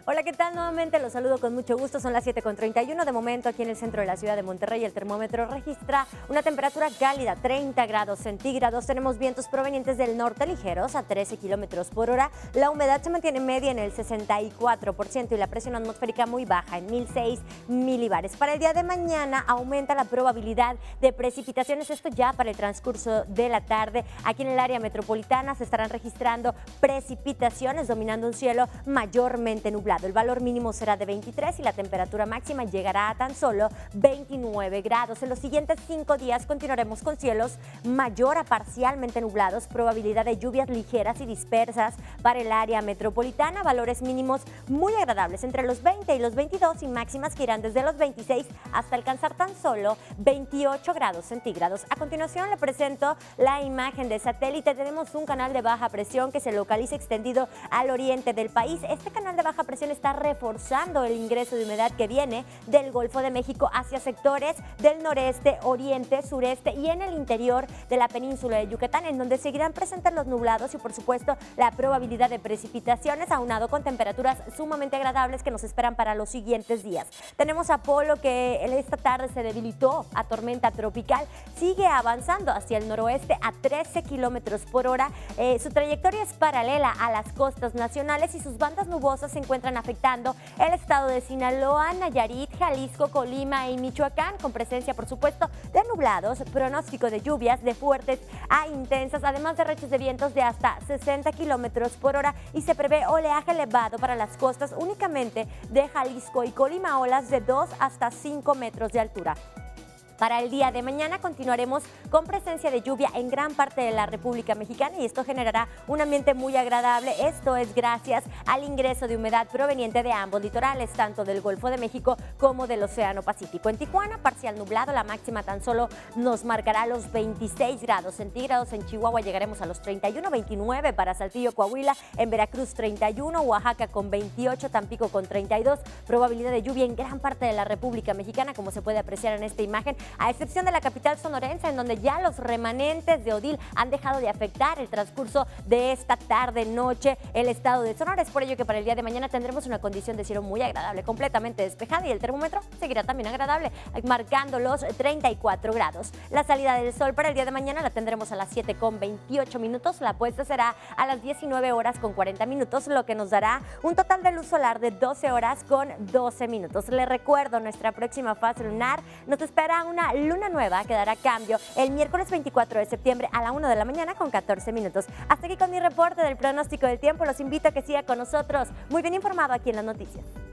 Hola, ¿qué tal? Nuevamente los saludo con mucho gusto. Son las 7:31. De momento, aquí en el centro de la ciudad de Monterrey, el termómetro registra una temperatura cálida, 30 grados centígrados. Tenemos vientos provenientes del norte ligeros a 13 kilómetros por hora. La humedad se mantiene media en el 64% y la presión atmosférica muy baja, en 1006 milibares. Para el día de mañana aumenta la probabilidad de precipitaciones. Esto ya para el transcurso de la tarde. Aquí en el área metropolitana se estarán registrando precipitaciones, dominando un cielo mayormente nublado. El valor mínimo será de 23 y la temperatura máxima llegará a tan solo 29 grados. En los siguientes 5 días continuaremos con cielos mayor a parcialmente nublados, probabilidad de lluvias ligeras y dispersas para el área metropolitana, valores mínimos muy agradables entre los 20 y los 22 y máximas que irán desde los 26 hasta alcanzar tan solo 28 grados centígrados. A continuación le presento la imagen de satélite. Tenemos un canal de baja presión que se localiza extendido al oriente del país. Este canal de baja presión está reforzando el ingreso de humedad que viene del Golfo de México hacia sectores del noreste, oriente, sureste y en el interior de la península de Yucatán, en donde seguirán presentes los nublados y por supuesto la probabilidad de precipitaciones, aunado con temperaturas sumamente agradables que nos esperan para los siguientes días. Tenemos a Polo, que esta tarde se debilitó a tormenta tropical, sigue avanzando hacia el noroeste a 13 kilómetros por hora. Su trayectoria es paralela a las costas nacionales y sus bandas nubosas se encuentran afectando el estado de Sinaloa, Nayarit, Jalisco, Colima y Michoacán, con presencia, por supuesto, de nublados, pronóstico de lluvias de fuertes a intensas, además de rachas de vientos de hasta 60 kilómetros por hora, y se prevé oleaje elevado para las costas únicamente de Jalisco y Colima, olas de 2 hasta 5 metros de altura. Para el día de mañana continuaremos con presencia de lluvia en gran parte de la República Mexicana y esto generará un ambiente muy agradable. Esto es gracias al ingreso de humedad proveniente de ambos litorales, tanto del Golfo de México como del Océano Pacífico. En Tijuana, parcial nublado, la máxima tan solo nos marcará los 26 grados centígrados. En Chihuahua llegaremos a los 31, 29 para Saltillo, Coahuila. En Veracruz 31, Oaxaca con 28, Tampico con 32. Probabilidad de lluvia en gran parte de la República Mexicana, como se puede apreciar en esta imagen, a excepción de la capital sonorense, en donde ya los remanentes de Odil han dejado de afectar el transcurso de esta tarde-noche el estado de Sonora. Es por ello que para el día de mañana tendremos una condición de cielo muy agradable, completamente despejada, y el termómetro seguirá también agradable, marcando los 34 grados. La salida del sol para el día de mañana la tendremos a las 7:28 minutos, la puesta será a las 19 horas con 40 minutos, lo que nos dará un total de luz solar de 12 horas con 12 minutos. Les recuerdo, nuestra próxima fase lunar nos espera una luna nueva que dará cambio el miércoles 24 de septiembre a la 1 de la mañana con 14 minutos. Hasta aquí con mi reporte del pronóstico del tiempo. Los invito a que siga con nosotros, muy bien informado aquí en las noticias.